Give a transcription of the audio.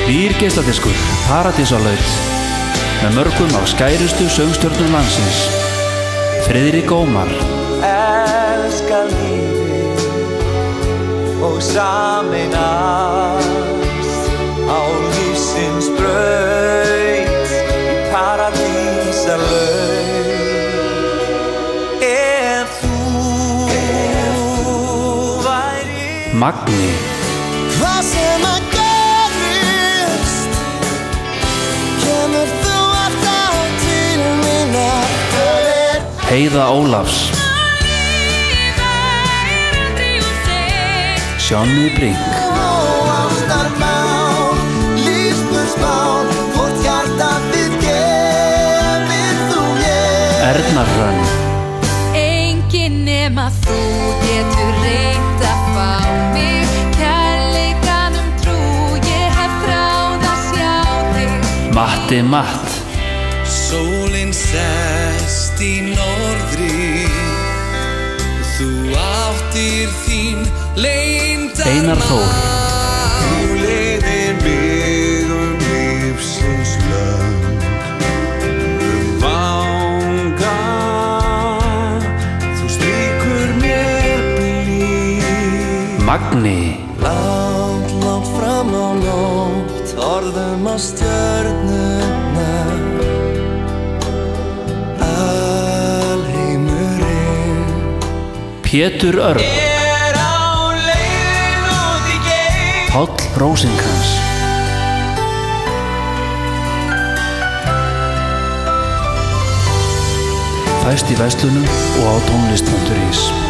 Nýr geisladiskur, Paradísarlaut, með mörgum af skærustu söngstjörnum landsins. Friðrik Ómar. Elska lífið og sameinast á lífsins braut í Paradísarlaut. Ef þú væri Magni. Hvað sem að gerist, kemur þú alltaf til mín aftur. Heiða Ólafs. Johnny Brink. Ástarmál, lífspursmál, hvort hjarta þitt gefir þú mér. Erna Hrönn. Enginn nema þú getur reynt að fá mig. Kærleikanum trú, ég hef þráð að sjá þig. Matti Matt. Sólin sest í norðri, þú áttir þín leyndar Einar Þór. Þú leiðir mig lífsins lönd, vanga, þú strýkur mér blíð. Magni. Langt, langt fram á nótt, horfðum á stjörnurnar. Alheimurinn Pétur Örn. er á leiðin út í geim. Páll Rósinkrans. Fæst í verslunum og á tónlist.is.